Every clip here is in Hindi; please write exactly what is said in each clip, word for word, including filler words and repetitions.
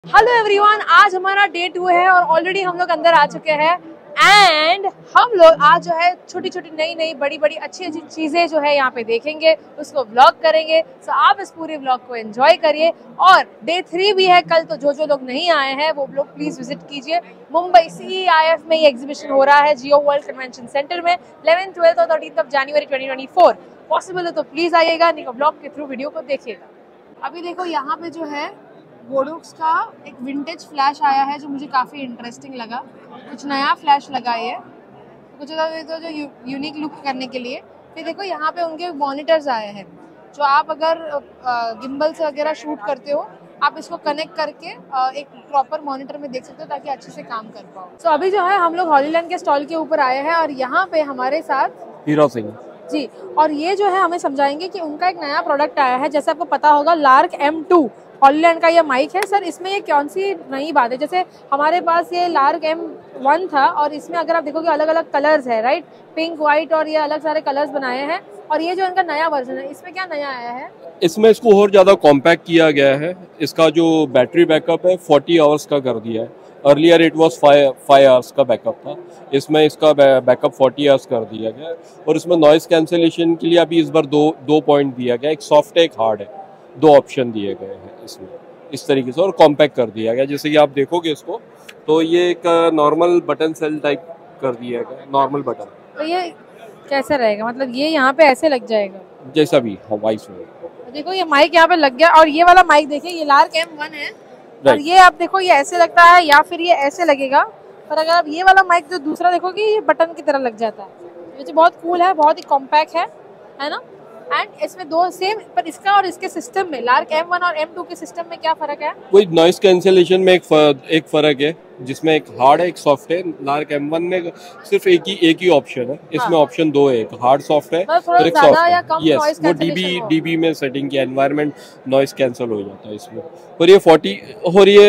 हेलो एवरीवन, आज हमारा डे टू है और ऑलरेडी हम लोग अंदर आ चुके हैं एंड हम लोग आज जो है छोटी छोटी नई नई बड़ी बड़ी अच्छी अच्छी चीजें जो है यहाँ पे देखेंगे, उसको व्लॉग करेंगे। सो आप इस पूरे व्लॉग को एंजॉय करिए। और डे थ्री भी है कल, तो जो जो लोग नहीं आए हैं वो लोग प्लीज विजिट कीजिए। मुंबई सी आई एफ में ये एग्जीबिशन हो रहा है जियो वर्ल्ड कन्वेंशन सेंटर में इलेवन ट्वेल्थ और thirteen of January twenty twenty four. Possible है तो प्लीज आइएगा, नहीं तो व्लॉग के थ्रू वीडियो को देखिएगा। अभी देखो यहाँ पे जो है बोडोक्स का एक विंटेज फ्लैश आया है जो मुझे काफ़ी इंटरेस्टिंग लगा। कुछ नया फ्लैश लगा है, कुछ तो जो यू, यूनिक लुक करने के लिए। फिर देखो यहाँ पे उनके मॉनिटर्स आए हैं जो आप अगर गिम्बल से वगैरह शूट करते हो, आप इसको कनेक्ट करके एक प्रॉपर मॉनिटर में देख सकते हो ताकि अच्छे से काम कर पाओ। सो so, अभी जो है हम लोग हॉलीलैंड के स्टॉल के ऊपर आए हैं और यहाँ पे हमारे साथ हीरो सिंह जी, और ये जो है हमें समझाएंगे कि उनका एक नया प्रोडक्ट आया है। जैसे आपको पता होगा लार्क एम टू हॉलीलैंड का ये माइक है। सर इसमें ये कौन सी नई बात है? जैसे हमारे पास ये लार्क एम वन था और इसमें अगर आप देखोगे अलग अलग कलर्स है, राइट, पिंक, व्हाइट और ये अलग सारे कलर्स बनाए हैं। और ये जो इनका नया वर्जन है, इसमें क्या नया आया है? इसमें इसको और ज़्यादा कॉम्पैक्ट किया गया है। इसका जो बैटरी बैकअप है फोर्टी आवर्स का कर दिया है। Earlier it was five hours का बैकअप था, इसमें इसका बैकअप फोर्टी आवर्स कर दिया गया। और इसमें नॉइस कैंसिलेशन के लिए अभी इस बार दो दो पॉइंट दिया गया, एक सॉफ्ट है एक हार्ड है, दो ऑप्शन दिए गए हैं इसमें इस तरीके से। और कॉम्पैक्ट कर दिया गया, जैसे कि आप देखोगे इसको तो ये एक नॉर्मल बटन सेल टाइप कर दिया गया, नॉर्मल बटन। तो ये कैसे रहेगा? मतलब ये यहाँ पे ऐसे लग जाएगा जैसा भी वॉइस में। देखो ये माइक यहाँ पे लग गया और ये वाला माइक देखिए, ये लार्क एम वन है और ये आप देखो ये ऐसे लगता है या फिर ये ऐसे लगेगा। पर अगर आप ये वाला माइक जो दूसरा देखोगे ये बटन की तरह लग जाता है। ये बहुत कूल है, बहुत ही कॉम्पैक्ट है, है ना। एंड इसमें दो सेम, पर इसका और इसके सिस्टम में लार्क एम वन और एम टू के सिस्टम में क्या फर्क है? वही नॉइस कैंसिलेशन में एक फर, एक फर्क है, जिसमें एक हार्ड है एक सॉफ्ट है। लार्क एम वन में सिर्फ एक ही एक ही ऑप्शन है, इसमें ऑप्शन हाँ। दो है, एक हार्ड सॉफ्ट है और एक सॉफ्ट है। यस, वो डीबी डीबी में सेटिंग किया, एनवायरनमेंट नॉइस कैंसिल हो जाता है इसमें। और ये फोर्टी और ये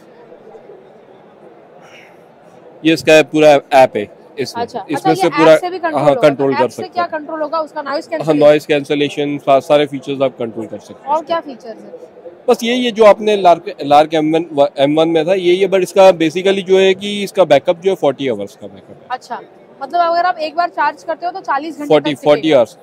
ये इसका पूरा ऐप है इसमें। अच्छा, इसमें अच्छा, से पूरा हाँ कंट्रोल कर सकते हैं। क्या कंट्रोल होगा उसका? नॉइस कैंसिलेशन, नॉइस कैंसिलेशन, सारे फीचर्स आप कंट्रोल कर सकते हैं। और क्या फीचर्स है? बस यही है जो आपने Lark Lark M one M one में था, यही है। बट इसका बेसिकली जो है कि इसका बैकअप जो है फोर्टी आवर्स का बैकअप है। अच्छा, मतलब अगर आप एक बार चार्ज करते हो तो चालीस घंटे फोर्टी फोर्टी आवर्स।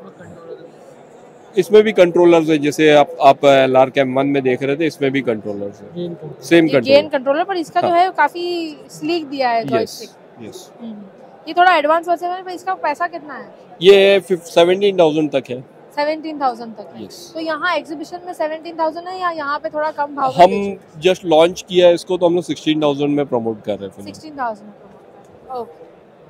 इसमें भी कंट्रोलर्स है, जैसे आप आप लार्क एम वन में देख रहे थे, इसमें भी कंट्रोलर्स है, सेम गेन कंट्रोलर। पर इसका जो है काफी स्लीक दिया है जॉयस्टिक। यस, ये थोड़ा एडवांस वर्जन है। पर इसका पैसा कितना है? ये सेवेंटीन थाउजेंड तक है। सेवेंटीन थाउजेंड तक है। yes. तो यहाँ एग्जीबिशन में सेवेंटीन थाउजेंड है या यहाँ पे थोड़ा कम भाव? हम जस्ट लॉन्च किया है इसको, तो हम लोग सिक्सटीन थाउजेंड में प्रमोट कर रहे हैं। Sixteen thousand. ओके,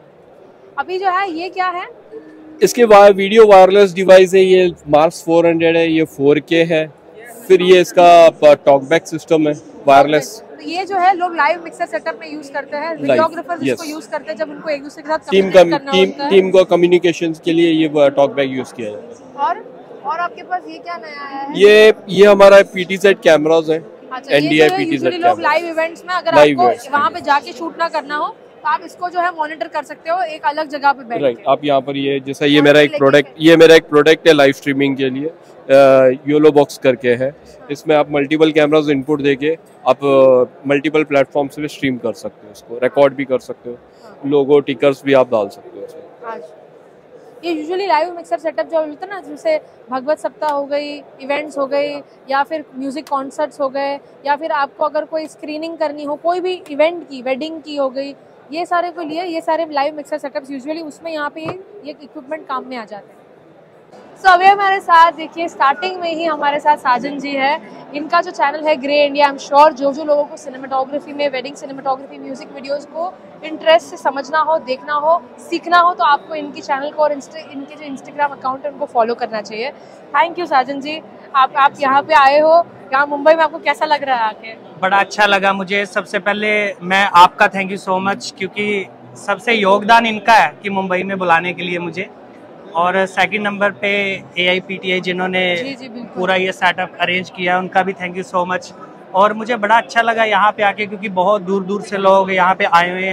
अभी जो है ये क्या है? इसके वायर वीडियो वायरलेस डिवाइस है, ये मार्स फोर हंड्रेड है, ये फोर के है। फिर ये इसका टॉकबैक सिस्टम है वायरलेस। तो ये जो है लोग लाइव मिक्सर सेटअप में यूज करते हैं, वीडियोग्राफर्स इसको यूज करते हैं जब उनको एक दूसरे के साथ टीम का टीम टीम को कम्युनिकेशंस के लिए ये टॉकबैक यूज किया जाता है। और और आपके पास ये क्या नया आया है? ये ये हमारा पीटीजेड कैमरास है। अच्छा, एनडीआई पीटीजेड कैमरा। लोग लाइव इवेंट्स में अगर आपको वहां पे जाके शूट ना करना हो तो आप इसको जो है मॉनिटर कर सकते हो एक अलग जगह पे बैठ के। राइट, आप यहाँ पर ये जैसा ये मेरा एक प्रोडक्ट ये मेरा एक प्रोडक्ट है लाइव स्ट्रीमिंग के लिए, योलो बॉक्स करके है। इसमें आप मल्टीपल कैमरास इनपुट देके आप मल्टीपल प्लेटफॉर्म से स्ट्रीम कर सकते हो, इसको रिकॉर्ड भी कर सकते हो, लोगो टिकर्स भी आप डाल सकते हो इसमें। ये यूजुअली लाइव मिक्सर सेटअप जो होता है ना, जैसे भगवत सप्ताह हो गई, इवेंट्स हो गई, या फिर म्यूजिक कॉन्सर्ट्स हो गए, या फिर आपको अगर कोई स्क्रीनिंग करनी हो कोई भी इवेंट की, वेडिंग की हो गई, ये सारे को लिए ये सारे लाइव मिक्सर सेटअप्स यूजुअली उसमें यहाँ पे ये इक्विपमेंट काम में आ जाते हैं। सो so, अभी हमारे साथ देखिए स्टार्टिंग में ही हमारे साथ साजन जी है। इनका जो चैनल है Grey India, I am sure जो जो लोगों को सिनेमेटोग्राफी में, वेडिंग सिनेमेटोग्राफी, म्यूजिक वीडियोस को इंटरेस्ट से समझना हो, देखना हो, सीखना हो, तो आपको इनकी चैनल को और इनके जो इंस्टाग्राम अकाउंट है उनको फॉलो करना चाहिए। थैंक यू साजन जी, आप आप यहाँ पे आए हो, यहाँ मुंबई में आपको कैसा लग रहा है आके? बड़ा अच्छा लगा मुझे। सबसे पहले मैं आपका थैंक यू सो मच, क्योंकि सबसे योगदान इनका है कि मुंबई में बुलाने के लिए मुझे। और सेकंड नंबर पे ए आई पी टी आई जिन्होंने जी, जी, पूरा ये सेटअप अरेंज किया, उनका भी थैंक यू सो मच। और मुझे बड़ा अच्छा लगा यहाँ पे आके, क्योंकि बहुत दूर दूर से लोग यहाँ पे आए हुए हैं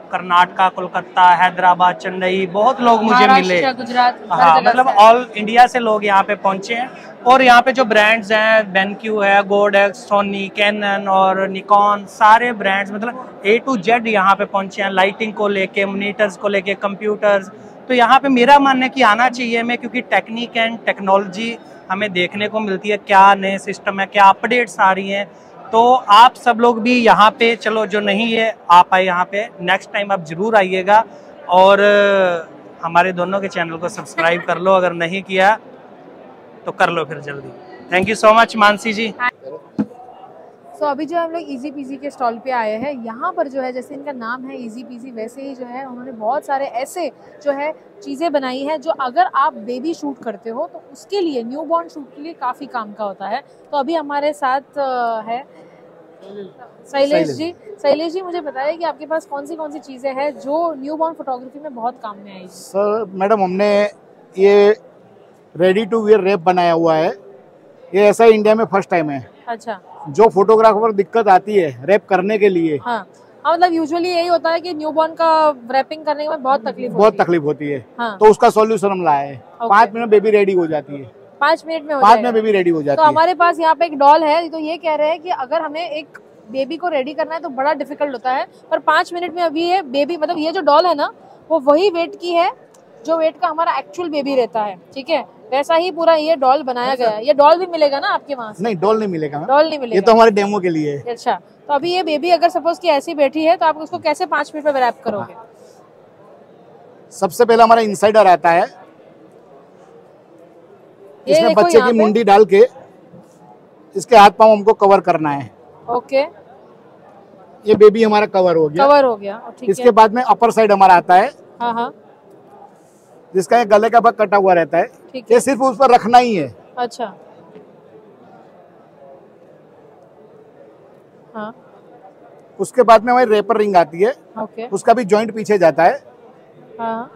कर्नाटका, कोलकाता, हैदराबाद, चेन्नई, बहुत लोग मुझे मिले। गुजरात, हाँ, मतलब ऑल इंडिया से लोग यहाँ पे पहुंचे हैं। और यहाँ पे जो ब्रांड्स हैं, बेनक्यू है, गोडेक्स, सोनी, कैनन और निकॉन, सारे ब्रांड्स मतलब ए टू जेड यहाँ पे पहुंचे हैं, लाइटिंग को लेके, मॉनिटर्स को लेके, कंप्यूटर्स। तो यहाँ पे मेरा मानना है कि आना चाहिए हमें, क्योंकि टेक्निक एंड टेक्नोलॉजी हमें देखने को मिलती है, क्या नए सिस्टम है, क्या अपडेट्स आ रही हैं। तो आप सब लोग भी यहाँ पे, चलो जो नहीं है आप आए यहाँ पे, नेक्स्ट टाइम आप जरूर आइएगा। और हमारे दोनों के चैनल को सब्सक्राइब कर लो, अगर नहीं किया तो कर लो फिर जल्दी। Thank you so much Manasi ji. तो so, अभी जो हम लोग इजी पीजी के स्टॉल पे आए हैं, यहाँ पर जो है जैसे इनका नाम है इजी पीजी, वैसे ही जो है उन्होंने बहुत सारे ऐसे जो है चीज़ें बनाई हैं जो अगर आप बेबी शूट करते हो तो उसके लिए, न्यू बॉर्न शूट के लिए काफ़ी काम का होता है। तो अभी हमारे साथ है शैलेश जी। शैलेश जी, मुझे बताइए कि आपके पास कौन सी कौन सी चीज़ें हैं जो न्यू बॉर्न फोटोग्राफी में बहुत काम में आएगी। सर मैडम, हमने ये रेडी टू वेयर रैप बनाया हुआ है। ये ऐसा इंडिया में फर्स्ट टाइम है। अच्छा। जो फोटोग्राफर दिक्कत आती है रैप करने के लिए, हाँ, हाँ मतलब यूजुअली यही होता है कि न्यूबॉर्न का रैपिंग करने में बहुत तकलीफ बहुत होती तकलीफ होती है। हाँ। तो उसका सॉल्यूशन हम लाए हैं। पाँच मिनट बेबी रेडी हो जाती है। पाँच मिनट में हो पाँच मिनट बेबी रेडी हो जाती तो है। हमारे पास यहाँ पे एक डॉल है। तो ये कह रहे हैं कि अगर हमें एक बेबी को रेडी करना है तो बड़ा डिफिकल्ट होता है, पर पाँच मिनट में अभी ये बेबी, मतलब ये जो डॉल है ना, वो वही वेट की है जो वेट का हमारा एक्चुअल बेबी रहता है। ठीक है, वैसा ही पूरा ये डॉल बनाया गया है। ये डॉल भी मिलेगा ना आपके वहाँ से? नहीं, डॉल नहीं मिलेगा। डॉल नहीं मिलेगा, ये तो हमारे डेमो के लिए है। अच्छा, तो अभी ये बेबी अगर सपोज कि ऐसी बैठी है तो आप उसको कैसे पाँच मिनट में रैप करोगे? सबसे पहले हमारा इंसाइडर आता है, इसमें बच्चे की मुंडी डाल के इसके हाथ पांव हमको कवर करना है। ओके, ये बेबी हमारा कवर हो गया। कवर हो गया, ठीक इसके है। बाद में अपर साइड हमारा आता है, हाँ हाँ, जिसका ये गले का भाग कटा हुआ रहता है। ठीक है। ये सिर्फ उस पर रखना ही है। अच्छा, हाँ। उसके बाद में हमारी रेपर रिंग आती है। ओके। उसका भी जॉइंट पीछे जाता है। हाँ,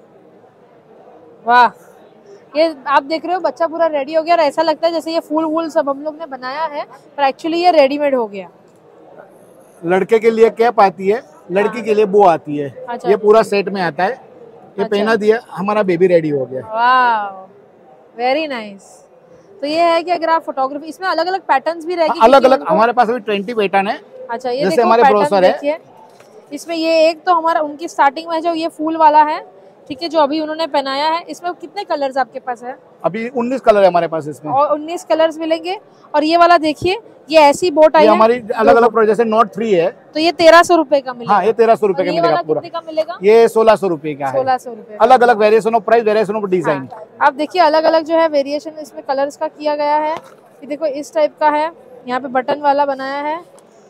वाह, ये आप देख रहे हो बच्चा पूरा रेडी हो गया और ऐसा लगता है जैसे ये फूल वूल सब हम लोग ने बनाया है, पर एक्चुअली ये रेडीमेड हो गया। लड़के के लिए कैप आती है, लड़की के लिए बो आती है। अच्छा, ये पूरा सेट में आता है। ये अच्छा। पहना दिया, हमारा बेबी रेडी हो गया। वाह, वेरी नाइस। तो ये है कि अगर आप फोटोग्राफी, इसमें अलग अलग पैटर्न्स भी रहेगी? अलग अलग हमारे पास अभी ट्वेंटी पैटर्न है। अच्छा, ये जैसे देखो हमारे पैटर्न ब्रोशर है। देखिए, इसमें ये एक तो हमारा उनकी स्टार्टिंग में जो ये फूल वाला है, ठीक है, जो अभी उन्होंने पहनाया है। इसमें कितने कलर्स आपके पास है? अभी उन्नीस कलर है हमारे पास इसमें। और उन्नीस कलर्स मिलेंगे। और ये वाला देखिए, ये ऐसी बोट आई है हमारी अलग अलग प्रोजेक्ट जैसे नोट थ्री है, तो ये तेरह सौ रुपए का मिलेगा। हाँ, ये तेरह सौ रुपए का मिलेगा पूरा। कितने का मिलेगा? ये सोलह सौ रुपए का है। सोलह सौ रुपए। अलग अलग variation of price, variation of design. आप देखिए अलग अलग जो है वेरिएशन इसमें कलर्स का किया गया है। ये देखो इस टाइप का है, यहाँ पे बटन वाला बनाया है।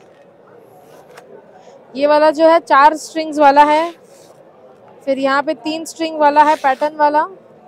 ये वाला जो है चार स्ट्रिंग्स वाला है, फिर यहाँ पे तीन स्ट्रिंग वाला है, पैटर्न वाला।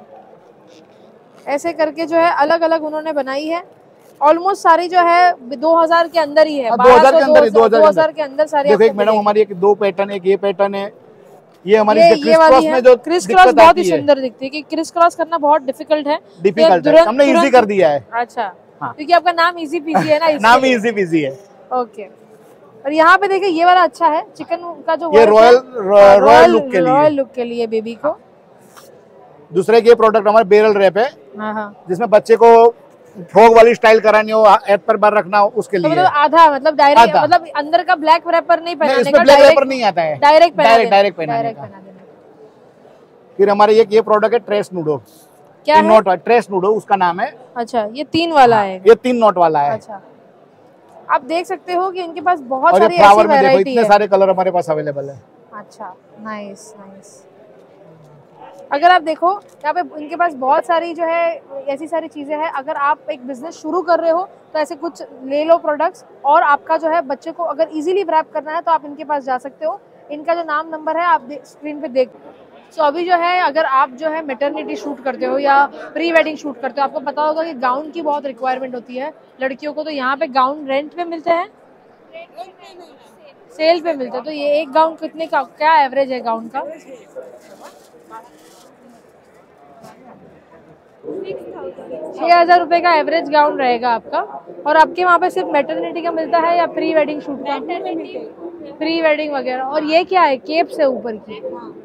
ऐसे करके जो है अलग अलग उन्होंने बनाई है। ऑलमोस्ट सारी जो है दो हज़ार के अंदर ही है। दो हज़ार के अंदर, दो हज़ार के अंदर सारी। देखो एक मैडम हमारी एक दो पैटर्न है, एक ये पैटर्न है, ये हमारी ये, क्रिस ये क्रॉस में जो क्रिस क्रॉस बहुत ही सुंदर दिखती है, कि क्रिस क्रॉस करना बहुत डिफिकल्ट है। डिफिकल्ट है, हमने इजी कर दिया है। अच्छा, क्योंकि आपका नाम इजी पीजी है ना, नाम इजी पीजी है। ओके। और यहाँ पे देखिए ये वाला अच्छा है, चिकन का जो ये रॉयल रॉयल लुक के लिए, रॉयल लुक के लिए बेबी को। दूसरे के प्रोडक्ट हमारे बेरल रैप है, हाँ हाँ, जिसमें बच्चे को फ्रॉक वाली स्टाइल करानी हो, ऐप पर बार रखना हो, उसके लिए। तो मतलब आधा, मतलब डायरेक्ट, मतलब अंदर का ब्लैक रैपर नहीं पहनाने का, ब्लैक रैपर नहीं आता है, डायरेक्ट डायरेक्ट डायरेक्ट पहनाने का। फिर हमारे एक ये प्रोडक्ट है ट्रेस नूडो। क्या है? नोट ट्रेस नूडो उसका नाम है। अच्छा, ये तीन वाला है? ये तीन नोट वाला है। अच्छा, आप देख सकते हो कि इनके पास बहुत और सारी ये फ्लावर ऐसी में देखो वैरायटी इतने है। सारे कलर हमारे पास अवेलेबल है। अच्छा, नाइस नाइस। अगर आप देखो यहाँ पे इनके पास बहुत सारी जो है ऐसी सारी चीजें हैं। अगर आप एक बिजनेस शुरू कर रहे हो तो ऐसे कुछ ले लो प्रोडक्ट्स, और आपका जो है बच्चे को अगर इजीली रैप करना है तो आप इनके पास जा सकते हो। इनका जो नाम नंबर है आप स्क्रीन पे देख। सो so, अभी जो है अगर आप जो है मैटरनिटी शूट करते हो या प्री वेडिंग शूट करते हो, आपको पता होगा कि गाउन की बहुत रिक्वायरमेंट होती है लड़कियों को। तो यहाँ पे गाउन रेंट पे मिलते हैं, सेल पे मिलते हैं। तो ये एक गाउन कितने का, क्या एवरेज है गाउन का? छह हजार रुपए का एवरेज गाउन रहेगा आपका। और आपके वहाँ पे सिर्फ मैटरनिटी का मिलता है या प्री वेडिंग शूट का? प्री वेडिंग वगैरह। और ये क्या है, केप्स है ऊपर की।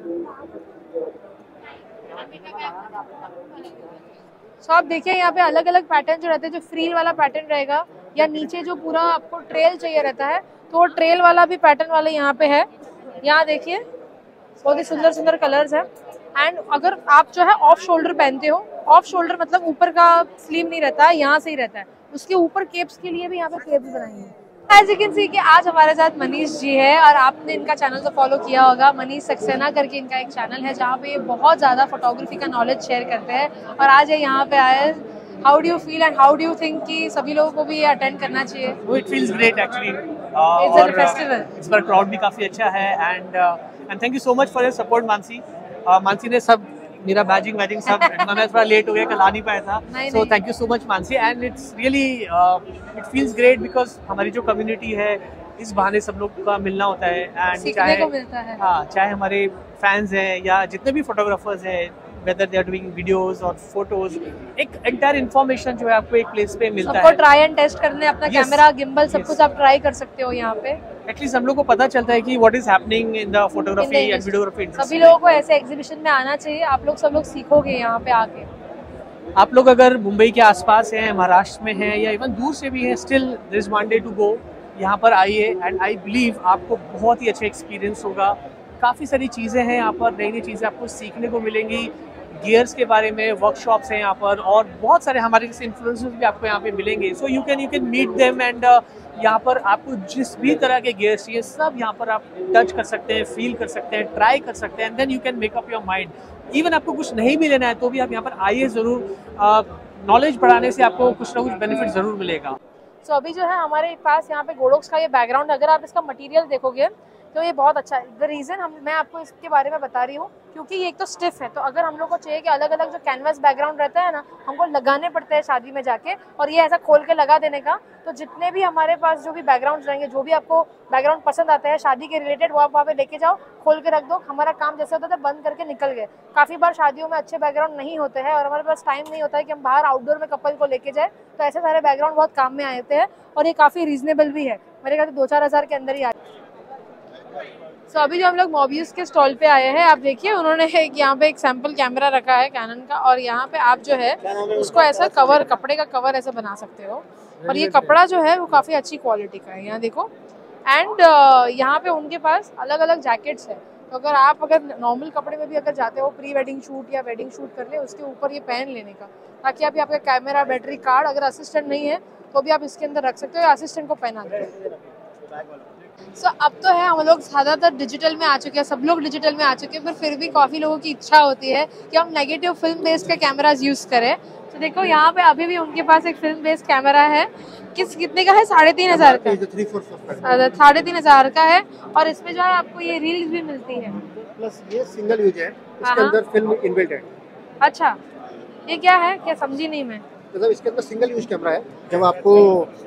सो आप देखिए यहाँ पे अलग अलग पैटर्न जो रहते हैं, जो फ्रील वाला पैटर्न रहेगा या नीचे जो पूरा आपको ट्रेल चाहिए रहता है, तो वो ट्रेल वाला भी पैटर्न वाला यहाँ पे है। यहाँ देखिए बहुत ही सुंदर सुंदर कलर्स है। एंड अगर आप जो है ऑफ शोल्डर पहनते हो, ऑफ शोल्डर मतलब ऊपर का स्लीव नहीं रहता है, यहाँ से ही रहता है, उसके ऊपर केप्स के लिए भी यहाँ पे केप्स बनाई है। एज यू कैन सी कि आज हमारे साथ मनीष जी है और आपने इनका चैनल तो फॉलो किया होगा। मनीष सक्सेना करके इनका एक चैनल है जहाँ पे ये बहुत ज़्यादा फोटोग्राफी का नॉलेज शेयर करते हैं। और आज ये यहाँ पे आए। How do you feel and how do you think कि सभी लोगों को भी ये अटेंड करना चाहिए? It feels great actually. It's a festival. इस बार क्राउड भी काफ़ी अच्छा है and and thank you so much for your support Manasi. Manasi ने सब मेरा बैजिंग वैजिंग सब मैं थोड़ा लेट हो गया, कल आ नहीं पाया था, so thank you so much Manasi. And it's really it feels great because हमारी जो कम्युनिटी है इस बहाने सब लोग का मिलना होता है एंड चाहे को मिलता है। हाँ, चाहे हमारे फैंस हैं या जितने भी फोटोग्राफर्स हैं, whether they are doing videos और फोटोज, एक एंटायर इन्फॉर्मेशन जो है आपको एक प्लेस पे मिलता है। सबको ट्राई एंड टेस्ट करने अपना कैमरा गिम्बल सब कुछ आप ट्राई कर सकते हो यहाँ पे। एटलीस्ट हम लोग को पता चलता है कि what is happening in the photography and videography industry. सभी लोगों को ऐसे एग्जीबिशन में आना चाहिए। आप लोग सब लोग सीखोगे यहाँ पे आके। आप लोग अगर मुंबई के आसपास हैं, महाराष्ट्र में हैं या इवन दूर से भी हैं, still there is one day to go. यहाँ पर आइए एंड आई बिलीव आपको बहुत ही अच्छा एक्सपीरियंस होगा। काफ़ी सारी चीज़ें हैं यहाँ पर, नई नई चीज़ें आपको सीखने को मिलेंगी। गियर्स के बारे में वर्कशॉप्स हैं यहाँ पर और बहुत सारे हमारे जैसे इन्फ्लुएंसर्स भी आपको यहाँ पे मिलेंगे। So you can you can meet them and यहाँ पर आपको जिस भी तरह के गियर्स चाहिए सब यहाँ पर आप टच कर सकते हैं, फील कर सकते हैं, ट्राई कर सकते हैं and then you can make up your mind. Even आपको कुछ नहीं भी लेना है तो भी आप यहाँ पर आइए ज़रूर। नॉलेज बढ़ाने से आपको कुछ ना कुछ बेनिफिट ज़रूर मिलेगा। सो so, अभी जो है हमारे पास यहाँ पे गोडोक्स का ये बैकग्राउंड, अगर आप इसका मटेरियल देखोगे तो ये बहुत अच्छा है। द रीज़न हम मैं आपको इसके बारे में बता रही हूँ क्योंकि ये एक तो स्टिफ है, तो अगर हम लोग को चाहिए कि अलग अलग जो कैनवास बैकग्राउंड रहता है ना, हमको लगाने पड़ते हैं शादी में जाके, और ये ऐसा खोल के लगा देने का, तो जितने भी हमारे पास जो भी बैकग्राउंड रहेंगे, जो भी आपको बैकग्राउंड पसंद आता है शादी के रिलेटेड, वो आप वहाँ पे लेके जाओ, खोल के रख दो। हमारा काम जैसे होता था बंद करके निकल गए। काफ़ी बार शादियों में अच्छे बैकग्राउंड नहीं होते हैं और हमारे पास टाइम नहीं होता है कि हम बाहर आउटडोर में कपल को लेके जाए, तो ऐसे सारे बैकग्राउंड बहुत काम में आते हैं और ये काफ़ी रीजनेबल भी है। मेरे ख्याल से दो चार हज़ार के अंदर ही आते हैं। सो so, अभी जो हम लोग मोबियस के स्टॉल पे आए हैं, आप देखिए उन्होंने एक यहाँ पे एक सैंपल कैमरा रखा है कैनन का, और यहाँ पे आप जो है उसको ऐसा कवर, कपड़े का कवर ऐसे बना सकते हो। और ये कपड़ा जो है वो काफ़ी अच्छी क्वालिटी का है, यहाँ देखो। एंड uh, यहाँ पे उनके पास अलग अलग जैकेट्स है, तो अगर आप अगर नॉर्मल कपड़े में भी अगर जाते हो प्री वेडिंग शूट या वेडिंग शूट करने, उसके ऊपर ये पहन लेने का, ताकि आप आपका कैमरा, बैटरी कार्ड, अगर असिस्टेंट नहीं है तो भी आप इसके अंदर रख सकते हो या असिस्टेंट को पहना दो। सो so, अब तो है हम लोग ज़्यादातर डिजिटल में आ चुके हैं, सब लोग डिजिटल में आ चुके हैं, पर फिर भी काफ़ी लोगों की इच्छा होती है कि हम नेगेटिव फिल्म बेस्ड के कैमराज यूज़ करें। तो देखो यहाँ पे अभी भी उनके पास एक फिल्म बेस्ड कैमरा है। किस कितने का है? साढ़े तीन हज़ार का, साढ़े तीन हज़ार का है। और इसमें जो है आपको ये रील्स भी मिलती है, प्लस ये सिंगल यूज है, इसके अंदर फिल्म इनबिल्ट है। अच्छा, ये क्या है? क्या समझी नहीं मैं। मतलब इसके अंदर सिंगल यूज कैमरा है। जब आपको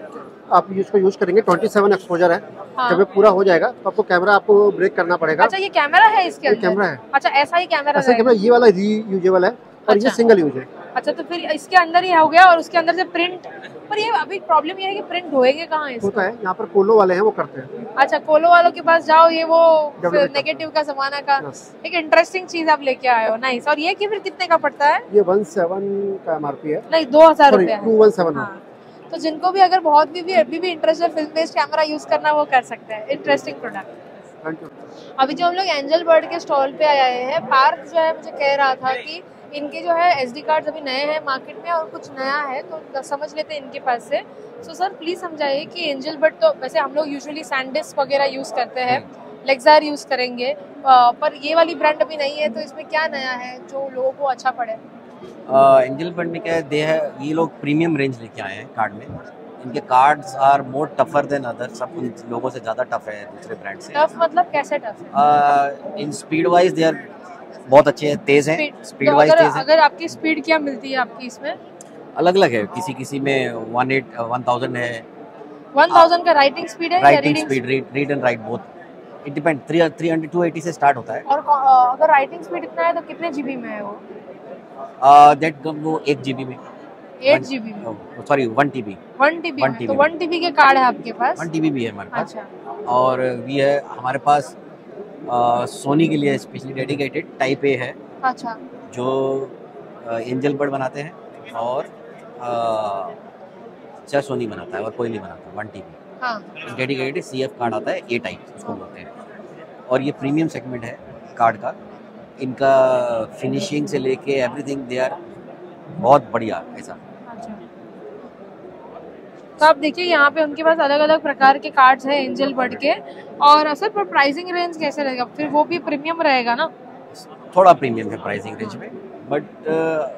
आप इसको यूज करेंगे सत्ताईस एक्सपोजर है। हाँ। जब ये पूरा हो जाएगा तो आपको कैमरा आपको ब्रेक करना पड़ेगा। अच्छा, ये कैमरा है इसके अंदर? कैमरा है। अच्छा, ऐसा ही कैमरा ऐसा कैमरा, ये वाला रीयूजेबल है और अच्छा। ये सिंगल यूज है। अच्छा, तो फिर इसके अंदर ही हो गया और उसके अंदर से प्रिंट, पर ये अभी प्रॉब्लम ये है कि प्रिंट होएंगे कहाँ? होता है यहाँ पर कोलो वाले हैं, वो करते हैं। अच्छा, कोलो वालों के पास जाओ, ये वो नेगेटिव का जमाना का एक इंटरेस्टिंग चीज आप लेके आए हो। नाइस। और ये कि फिर कितने का पड़ता है? ये वन सेवन का एमआरपी है। नहीं, दो हजार रुपया टू वन सेवन। तो जिनको भी अगर बहुत भी भी अभी भी इंटरेस्ट है फिल्म बेस्ड कैमरा यूज करना, वो कर सकते हैं। Interesting product. अभी जो हम लोग एंजल बर्ड के स्टॉल पे आए हैं, पार्थ जो है मुझे कह रहा था कि इनके जो है एसडी कार्ड अभी नए हैं मार्केट में और कुछ नया है, तो समझ लेते हैं इनके पास से। सो सर प्लीज समझाइए कि एंजल बर्ड, तो वैसे हम लोग यूजुअली सैंडिस्क वगैरह यूज करते हैं, लेक्सार यूज करेंगे, पर ये वाली ब्रांड अभी नहीं है, तो इसमें क्या नया है जो लोगों को अच्छा पड़े? एंजल बर्ड में क्या है, दे है ये लोग प्रीमियम रेंज लेके आए हैं कार्ड में। इनके cards are more tougher than other, सब उन लोगों से ज़्यादा टफ है दूसरे ब्रांड से। टफ मतलब कैसे टफ है? In speed wise they are बहुत अच्छे हैं, तेज हैं, स्पीड वाइज तेज है। अगर आपकी स्पीड क्या मिलती है आपकी इसमें? अलग अलग है, किसी किसी में वन एट वन थाउजेंड है। वन थाउजेंड का राइटिंग स्पीड है? Writing speed, read and write both, it depend. Three hundred to eighty से स्टार्ट होता है। और अगर राइटिंग स्पीड इतना है तो कितने जीबी में है वो? दैट वो एक जीबी में, एट जीबी में, sorry one TB, one TB में। तो वन टीबी के कार्ड है आपके पास? वन टीबी भी है हमारे पास। अच्छा, और वी है हमारे पास सोनी के लिए स्पेशली डेडिकेटेड टाइप ए है, अच्छा, जो एंजल बर्ड बनाते हैं और सिर्फ सोनी बनाता है और कोई नहीं बनाता। वन टी बी हाँ, डेडिकेटेड सी एफ कार्ड आता है, ए टाइप उसको बोलते हैं, और ये प्रीमियम सेगमेंट है कार्ड का। इनका फिनिशिंग से लेके एवरीथिंग दे आर बहुत बढ़िया ऐसा। अच्छा। तो आप देखिए यहाँ पे उनके पास अलग अलग प्रकार के कार्ड्स हैं एंजल बर्ड के, और सर पर प्राइसिंग रेंज कैसे रहेगा? फिर वो भी प्रीमियम रहेगा ना? थोड़ा प्रीमियम है प्राइसिंग रेंज में, बट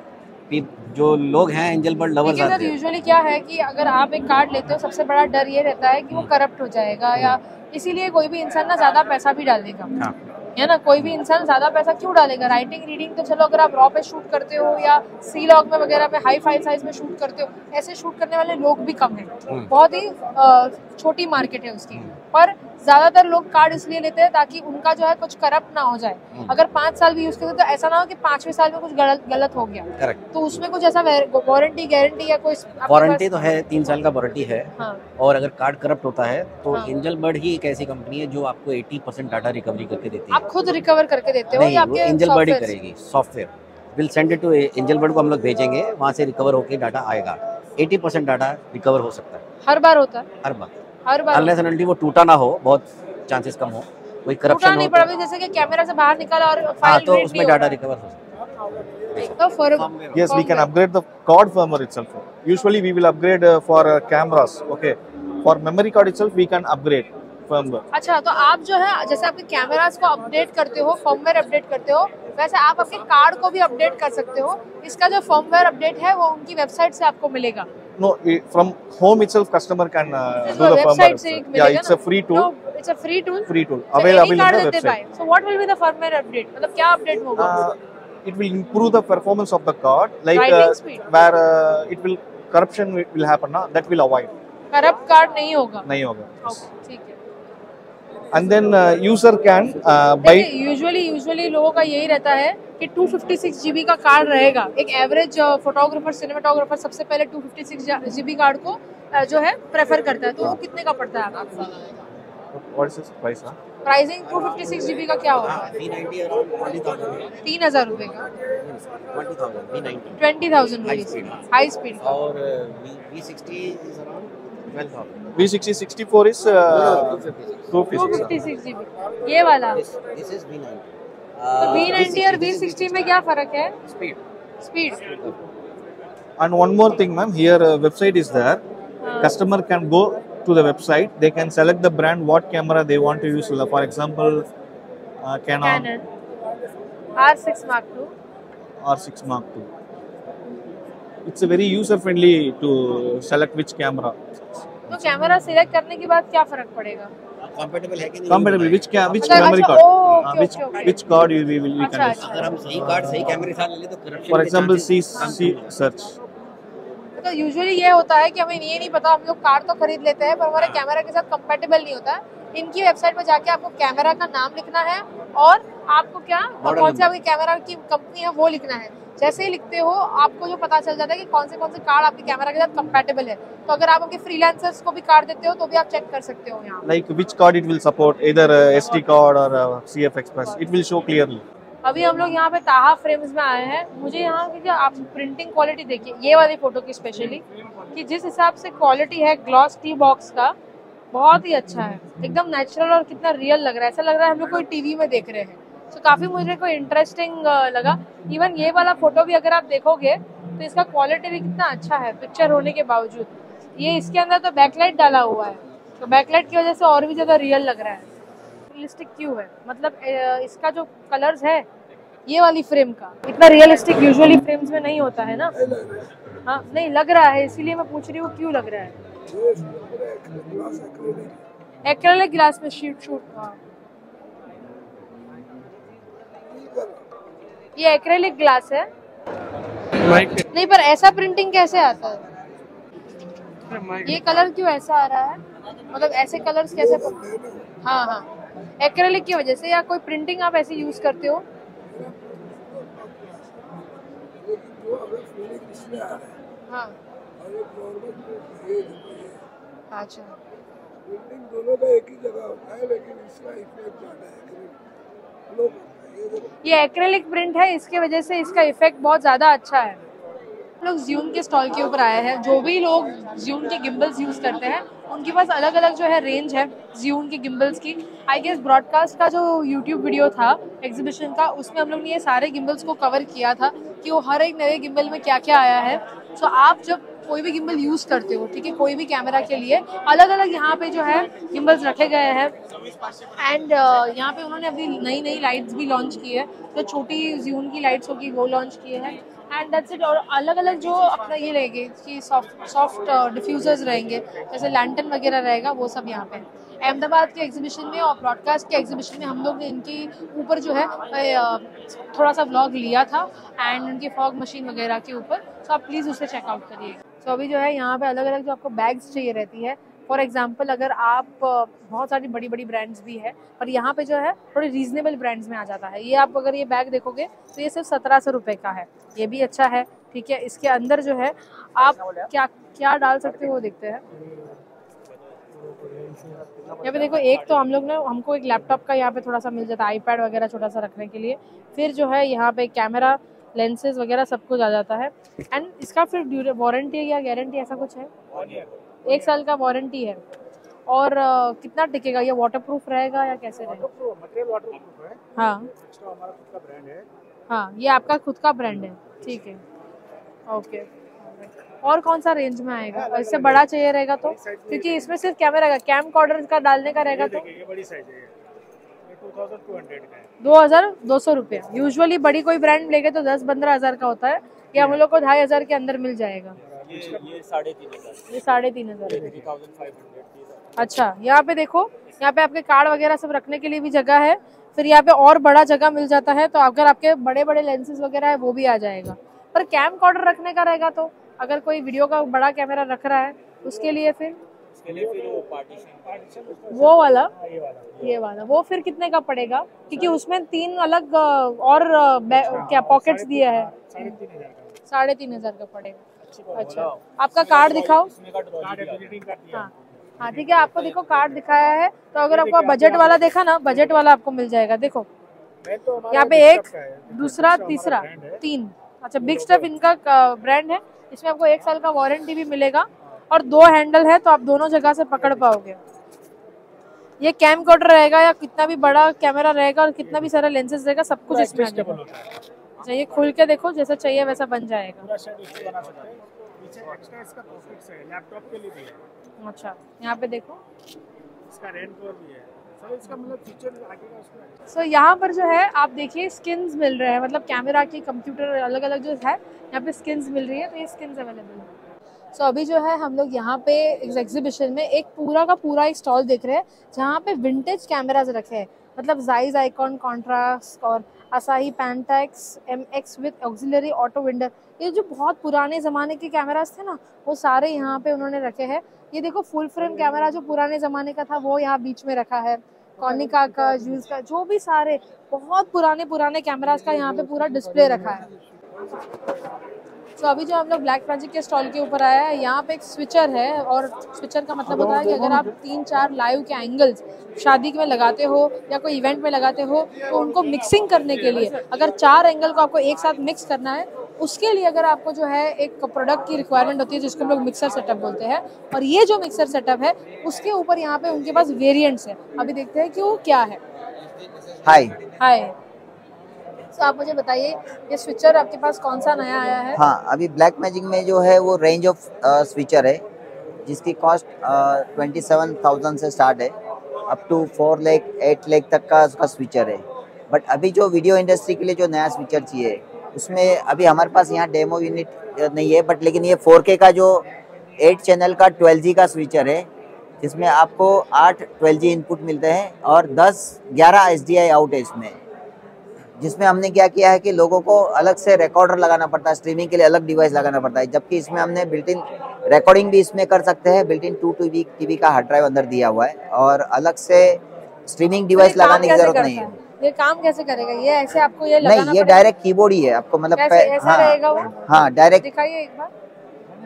जो लोग हैं एंजल बर्ड लवर्स देखिए सर, आते हैं। यूजुअली क्या है कि अगर आप एक कार्ड लेते हो, सबसे बड़ा डर ये रहता है कि वो करप्ट हो जाएगा, या इसीलिए कोई भी इंसान ना ज्यादा पैसा भी डालेगा, हाँ। है ना? कोई भी इंसान ज्यादा पैसा क्यों डालेगा? राइटिंग रीडिंग तो चलो, अगर आप रॉ पे शूट करते हो या सी लॉग में वगैरह में हाई फाई साइज में शूट करते हो, ऐसे शूट करने वाले लोग भी कम हैं, बहुत ही अ, छोटी मार्केट है उसकी। पर ज्यादातर लोग कार्ड इसलिए लेते हैं ताकि उनका जो है कुछ करप्ट ना हो जाए। अगर पाँच साल भी यूज करते तो ऐसा ना हो कि पांचवें साल में कुछ गलत गलत हो गया, करेक्ट। तो उसमें कुछ ऐसा वारंटी गारंटी या कोई आपके वारंटी पास- तो है, तीन साल का वारंटी है। हाँ, और अगर कार्ड करप्ट होता है तो हाँ। एंजल बर्ड ही एक ऐसी कंपनी है जो आपको अस्सी परसेंट डाटा रिकवरी करके देती है। आप खुद रिकवर करके देते हो नहीं, या वो आपके एंजल बर्ड ही software से? करेगी, software will send it to Angelbird को हम लोग भेजेंगे, वहाँ से रिकवर होके डाटा आएगा। अस्सी परसेंट डाटा रिकवर हो सकता है हर बार होता है? हर बार, हर बार अनलेस एंड अनटिल वो टूटा ना हो, बहुत चांसेस कम हो, कोई टूटा करप्शन नहीं हो पड़ा तो, भी, जैसे कि कैमरा से बाहर निकाला और हाँ, फाइल तो रीड उसमें नहीं डाटा हो रिकवर हो सकता है। तो for Yes, we can upgrade the card firmware itself. Usually we will upgrade uh, for uh, cameras. Okay, for memory card itself we can upgrade firmware. अच्छा, तो आप जो है जैसे आपके कैमरास को अपडेट करते हो, फर्मवेयर अपडेट करते हो, वैसे आप आपके कार्ड को भी अपडेट कर सकते हो। इसका जो फर्मवेयर अपडेट है वो उनकी वेबसाइट से आपको मिलेगा? No, i- from home itself customer can uh, इस do the firmware. वेबसाइट से itself. मिलेगा Yeah, it's ना? a free tool. No, it's a free tool. Free tool So available any card in the that they buy. website. So what will be the firmware update? मतलब क्या अपडेट होगा? Uh, it will improve the performance of the card, like Writing uh, speed. where uh, it will corruption will will happen. Na? That will avoid. Corrupt card नहीं होगा? नहीं होगा. Okay, ठीक है। And then uh, user can uh, buy. Usually usually लोगों का यही रहता है कि टू फिफ्टी सिक्स जीबी का कार्ड रहेगा। एक एवरेज फोटोग्राफर, सिनेमाटोग्राफर सबसे पहले two fifty six GB card को uh, जो है प्रेफर करता है, तो वो कितने का पड़ता है आपको? What is this price? Huh? Pricing two fifty six GB का क्या होगा? V ninety around twenty thousand, तीन हजार रुपए का, twenty thousand, V ninety, twenty thousand High speed. High speed का। और V sixty is around twelve thousand. V sixty sixty-four is uh, two two fifty. Fifty six GB ये वाला। This this is V ninety. तो वी नाइंटी और वी सिक्सटी में क्या फर्क है? Speed. Speed. And one more thing, ma'am. Here uh, website is there. Customer can go to the website. They can select the brand, what camera they want to use. For example, uh, Canon Canon R six Mark two. R six Mark two. It's a very user friendly to select which camera. तो कैमरा सिलेक्ट करने के बाद क्या फर्क पड़ेगा? Compatible है कि नहीं? Compatible. Which cam? Which अच्छा, memory अच्छा, card? O, Uh, okay, which okay, okay. which card you we will we अच्छा, can use. अच्छा। अगर हम सही कार्ड सही कैमरे साथ ले ले तो corruption For example, C C search. तो यूजुअली ये होता है कि हमें ये नहीं पता, हम लोग कार तो खरीद लेते हैं पर हमारे कैमरा के साथ कंपैटिबल नहीं होता है। इनकी वेबसाइट पर जाके आपको कैमरा का नाम लिखना है और आपको क्या कौन सी आपकी कैमरा की कंपनी है वो लिखना है। जैसे ही लिखते हो आपको जो पता चल जाता है कि कौन से कौन से कार्ड आपके कैमरा के साथ कंपैटिबल है। तो अगर आप आपके फ्रीलांसर्स को भी कार्ड देते हो तो भी आप चेक कर सकते हो यहाँ। Like which card it will support, either uh, S D card or uh, C F Express. It will show clearly. अभी हम लोग यहाँ पे ताहा फ्रेम्स में आए हैं। मुझे यहाँ की जो आप प्रिंटिंग क्वालिटी देखिए, ये वाली फोटो की स्पेशली, कि जिस हिसाब से क्वालिटी है ग्लॉस टी बॉक्स का, बहुत ही अच्छा है, एकदम नेचुरल और कितना रियल लग रहा है, ऐसा लग रहा है हम लोग कोई टीवी में देख रहे हैं। तो काफी मुझे को इंटरेस्टिंग लगा। इवन ये वाला फोटो भी अगर आप देखोगे तो इसका क्वालिटी भी कितना अच्छा है पिक्चर होने के बावजूद। ये इसके अंदर तो बैकलाइट डाला हुआ है, तो बैकलाइट की वजह से और भी ज्यादा रियल लग रहा है। रियलिस्टिक क्यों है, मतलब इसका जो कलर्स है ये वाली फ्रेम का इतना रियलिस्टिक यूजुअली फ्रेम्स में नहीं होता है ना। हाँ नहीं लग रहा है, इसीलिए मैं पूछ रही हूँ क्यों लग रहा है। एक्रेलिक ग्लास में शीट शूट। हाँ ये एक्रेलिक ग्लास है नहीं, पर ऐसा प्रिंटिंग कैसे आता है? ये कलर क्यों ऐसा आ रहा है, मतलब ऐसे कलर्स कैसे? हाँ हाँ एक्रेलिक की वजह से, या कोई प्रिंटिंग आप ऐसे यूज करते हो? हाँ अच्छा बिल्डिंग दोनों का एक ही जगह होता है, लेकिन इसका इफेक्ट ज्यादा है। लोग ये देखो, ये एक्रेलिक प्रिंट है, इसके वजह से इसका इफेक्ट बहुत ज़्यादा अच्छा है। हम लोग ज़्यूम के स्टॉल के ऊपर आए हैं। जो भी लोग ज़्यूम के गिम्बल्स यूज़ करते हैं उनके पास अलग अलग जो है रेंज है ज़्यूम के गिम्बल्स की। आई गेस ब्रॉडकास्ट का जो यूट्यूब वीडियो था एग्जीबिशन का, उसमें हम लोग ने ये सारे गिम्बल्स को कवर किया था कि वो हर एक नए गिम्बल में क्या क्या आया है। सो आप जब कोई भी गिम्बल यूज़ करते हो, ठीक है, कोई भी कैमरा के लिए अलग अलग यहाँ पे जो है गिम्बल्स रखे गए हैं। एंड uh, यहाँ पे उन्होंने अभी नई नई लाइट्स भी लॉन्च की है, जो छोटी ज़्यूम की लाइट्स होगी वो लॉन्च किए हैं। And that's it. और अलग अलग जो अपना ये रहेंगे कि सॉफ्ट सॉफ्ट डिफ्यूज़र्स रहेंगे, जैसे लैंटर्न वगैरह रहेगा, वो सब यहाँ पे अहमदाबाद के एग्जीबिशन में और ब्रॉडकास्ट के एग्जीबिशन में हम लोग ने इनके ऊपर जो है थोड़ा सा व्लॉग लिया था एंड उनकी फॉग मशीन वगैरह के ऊपर। तो आप प्लीज़ उसे चेकआउट करिए। तो अभी जो है यहाँ पे अलग अलग जो आपको बैग्स चाहिए रहती है। फॉर एग्जांपल अगर आप बहुत सारी बड़ी बड़ी ब्रांड्स भी है, पर यहाँ पे जो है थोड़े रीजनेबल ब्रांड्स में आ जाता है। ये आप अगर ये बैग देखोगे तो ये सिर्फ सत्रह सौ रुपये का है, ये भी अच्छा है, ठीक है। इसके अंदर जो है आप क्या क्या डाल सकते हो वो देखते हैं। यहाँ पे देखो, एक तो हम लोग ने हमको एक लैपटॉप का यहाँ पे थोड़ा सा मिल जाता है, आईपैड वगैरह छोटा सा रखने के लिए। फिर जो है यहाँ पे कैमरा, लेंसेज वगैरह सब कुछ आ जाता है। एंड इसका फिर वारंटी या गारंटी ऐसा कुछ है, एक साल का वारंटी है। और uh, कितना टिकेगा ये? वाटर प्रूफ रहेगा या कैसे रहेगा? मटेरियल वाटर प्रूफ है। हाँ, एक्स्ट्रा हमारा खुद का ब्रांड है। हाँ, ये आपका खुद का ब्रांड है, ठीक है, ओके। और कौन सा रेंज में आएगा? और इससे बड़ा चाहिए रहेगा तो, क्योंकि इसमें सिर्फ कैमरा का कैम कॉर्डर का डालने का रहेगा तो ये बड़ी साइज है, ये दो हज़ार दो सौ का है। दो हजार दो सौ रुपया। यूजुअली बड़ी कोई ब्रांड लेके तो दस पंद्रह हजार का होता है, ये हम लोग को ढाई हजार के अंदर मिल जाएगा। ये साढ़े तीन हजार ये साढ़े तीन हजार अच्छा, यहाँ पे देखो, यहाँ पे आपके कार्ड वगैरह सब रखने के लिए भी जगह है। फिर यहाँ पे और बड़ा जगह मिल जाता है, तो अगर आपके बड़े बड़े लेंसेज वगैरह है वो भी आ जाएगा। पर कैम कॉर्डर रखने का रहेगा तो अगर कोई वीडियो का बड़ा कैमरा रख रहा है उसके लिए फिर वो वाला ये वाला वो फिर कितने का पड़ेगा? क्योंकि उसमें तीन अलग और क्या पॉकेट्स दिए हैं, साढ़े तीन हजार का पड़ेगा। अच्छा, आपका कार्ड दिखाओ। हाँ हाँ, ठीक है, आपको देखो कार्ड दिखाया है, तो अगर आपको बजट वाला देखा ना, बजट वाला आपको मिल जाएगा। देखो यहाँ पे एक, दूसरा, तीसरा, तीन। अच्छा, बिग स्टफ इनका ब्रांड है, इसमें आपको एक साल का वारंटी भी मिलेगा और दो हैंडल है, तो आप दोनों जगह से पकड़ पाओगे। ये कैम कॉर्डर रहेगा या कितना भी बड़ा कैमरा रहेगा और कितना भी सारा लेंसेज रहेगा, सब कुछ इसमें आ जाएगा। अच्छा, ये खोल के देखो, जैसा चाहिए वैसा बन जाएगा। लैपटॉप के लिए भी है। अच्छा, यहाँ पे देखो, इसका रेनकोट भी है। सर इसका मतलब फीचर आगे का उसमें। सो so, यहाँ पर जो है आप देखिए स्किन्स मिल रहे हैं, मतलब कैमरा की, कंप्यूटर अलग अलग जो है यहाँ पे स्किन्स मिल रही है, तो ये स्किन्स अवेलेबल है। सो so, अभी जो है हम लोग यहाँ पे एग्जीबिशन में एक पूरा का पूरा एक स्टॉल देख रहे हैं जहाँ पे विंटेज कैमराज रखे हैं, मतलब जाइज, आइकॉन, कॉन्ट्रास्ट और Asahi Pentax M X with auxiliary auto winder. ये जो बहुत पुराने ज़माने के कैमराज थे ना, वो सारे यहाँ पे उन्होंने रखे हैं। ये देखो फुल फ्रेम कैमरा जो पुराने ज़माने का था वो यहाँ बीच में रखा है। कॉनिका का, जूल्स का, जो भी सारे बहुत पुराने पुराने कैमराज का यहाँ पे पूरा डिस्प्ले रखा है। तो अभी जो हम लोग ब्लैक मैजिक के स्टॉल के ऊपर आया है, यहाँ पे एक स्विचर है, और स्विचर का मतलब होता है कि अगर आप तीन चार लाइव के एंगल्स शादी में लगाते हो या कोई इवेंट में लगाते हो, तो उनको मिक्सिंग करने के लिए अगर चार एंगल को आपको एक साथ मिक्स करना है, उसके लिए अगर आपको जो है एक प्रोडक्ट की रिक्वायरमेंट होती है जिसको हम लोग मिक्सर सेटअप बोलते हैं। और ये जो मिक्सर सेटअप है उसके ऊपर यहाँ पे उनके पास वेरिएंट्स है। अभी देखते हैं कि वो क्या है। हाय हाय, तो आप मुझे बताइए ये स्विचर आपके पास कौन सा नया आया है? हाँ, अभी ब्लैक मैजिक में जो है वो रेंज ऑफ स्विचर है जिसकी कॉस्ट ट्वेंटी सेवन थाउजेंड से स्टार्ट है, up to four lakh eight lakh तक का उसका स्विचर है। बट अभी जो वीडियो इंडस्ट्री के लिए जो नया स्विचर चाहिए, उसमें अभी हमारे पास यहाँ डेमो यूनिट नहीं है, बट लेकिन ये फोर के का जो एट चैनल का ट्वेल्व जी का स्विचर है, जिसमें आपको आठ ट्वेल्व जी इनपुट मिलते हैं और दस ग्यारह एच डी आई आउट है इसमें। जिसमें हमने क्या किया है कि लोगों को अलग से रिकॉर्डर लगाना पड़ता है, स्ट्रीमिंग के लिए अलग डिवाइस लगाना पड़ता है, जबकि इसमें हमने बिल्ट इन रिकॉर्डिंग भी इसमें कर सकते हैं। Built in two TB TB का हार्ड ड्राइव अंदर दिया हुआ है और अलग से स्ट्रीमिंग डिवाइस लगाने की जरूरत नहीं है। ये काम कैसे करेगा? ये ऐसे आपको ये लगाना नहीं, ये डायरेक्ट कीबोर्ड ही है आपको, मतलब ऐसे, ऐसे हाँ, रहेगा वो? हाँ डायरेक्ट दिखाइए एक बार।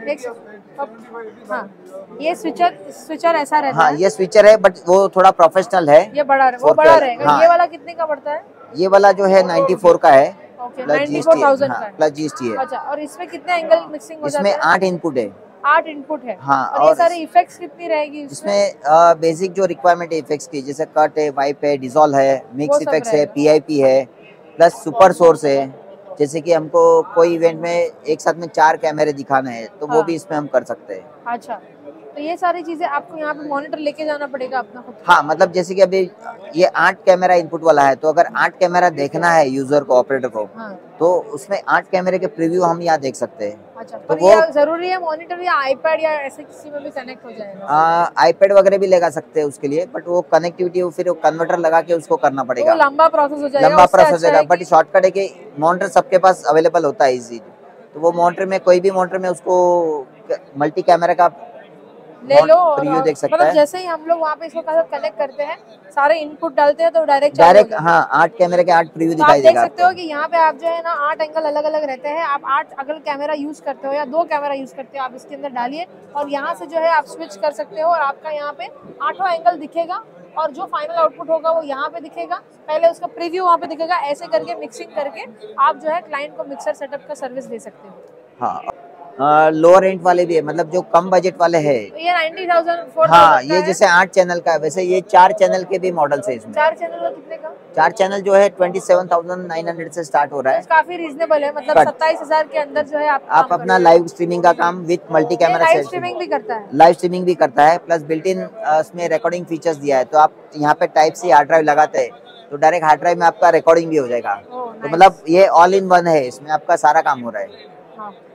हाँ ये स्विचर स्विचर ऐसा रहता हाँ है। ये स्विचर है बट वो थोड़ा प्रोफेशनल है। ये बड़ा वो बड़ा रहेगा। हाँ। ये वाला कितने का पड़ता है? ये वाला जो है नाइन्टी फोर का है okay plus ninety GST four thousand का है। प्लस जीएसटी है। अच्छा और इसमें कितने एंगल मिक्सिंग हो जाता इसमें है? आठ इनपुट है। आठ इनपुट है। हाँ, और, और ये और सारे इफेक्ट्स कितनी रहेगी इसमें? इसमें बेसिक जो रिक्वायरमेंट है इफेक्ट्स की जैसे कट है, वाइप है, डिजोल्व है, मिक्स इफेक्ट्स है, पीआईपी है, प्लस सुपर सोर्स है। जैसे कि हमको कोई इवेंट में एक साथ में चार कैमरे दिखाना है तो वो हाँ। भी इसमें हम कर सकते हैं। अच्छा तो ये सारी चीजें आपको यहाँ पे मॉनिटर लेके जाना पड़ेगा अपना खुद? हाँ मतलब जैसे कि अभी ये आठ कैमरा इनपुट वाला है तो अगर आठ कैमरा देखना है यूजर को, ऑपरेटर को, हाँ। तो उसमें आठ कैमरे के प्रीव्यू हम यहाँ देख सकते हैं। अच्छा तो पर वो ये जरूरी है मॉनिटर या आईपैड या ऐसे किसी में भी कनेक्ट हो जाएगा? आईपैड वगैरह भी लगा सकते हैं उसके लिए, बट वो कनेक्टिविटी फिर कन्वर्टर लगा के उसको करना तो पड़ेगा। वो लंबा प्रोसेस हो जाएगा। लंबा उससे प्रोसेस अच्छा होगा है बट कि- शॉर्टकट है कि मॉनिटर सबके पास अवेलेबल होता है इजी, तो वो मॉनिटर में कोई भी मॉनिटर में उसको मल्टी कैमरा का ले लो और प्रीव्यू देख सकता मतलब है। जैसे ही हम लोग वहाँ पे इसको कनेक्ट करते हैं सारे इनपुट डालते हैं तो डायरेक्ट डायरेक्ट हाँ आठ कैमरे के आठ प्रीव्यू तो आप दिखाई देख देगा सकते हो आपको। कि यहाँ पे आप जो है ना आठ एंगल अलग अलग रहते हैं। आप आठ अगर कैमरा यूज करते हो या दो कैमरा यूज करते हो आप इसके अंदर डालिए और यहाँ से जो है आप स्विच कर सकते हो और आपका यहाँ पे आठों एंगल दिखेगा और जो फाइनल आउटपुट होगा वो यहाँ पे दिखेगा। पहले उसका प्रीव्यू वहाँ पे दिखेगा। ऐसे करके मिक्सिंग करके आप जो है क्लाइंट को मिक्सर सेटअप का सर्विस दे सकते हो। हाँ लोअर रेंज वाले भी है, मतलब जो कम बजट वाले है। तो ये नाइन्टी थाउजेंड फोर हाँ ये जैसे आठ चैनल का है, वैसे ये चार चैनल के भी मॉडल्स है इसमें। चार चैनल का कितने का? चार चैनल जो है twenty seven thousand nine hundred से स्टार्ट हो रहा है। काफी रीजनेबल है मतलब But- सत्ताईस हजार के अंदर जो है आप आप अपना लाइव स्ट्रीमिंग का काम with multi camera live streaming भी करता है। लाइव स्ट्रीमिंग भी करता है, प्लस बिल्ट इन इसमें रिकॉर्डिंग फीचर्स दिया है। तो आप यहाँ पे टाइप सी हार्ड ड्राइव लगाते हैं तो डायरेक्ट हार्ड ड्राइव में आपका रिकॉर्डिंग भी हो जाएगा। तो मतलब ये ऑल इन वन है, इसमें आपका सारा काम हो रहा है। हाँ।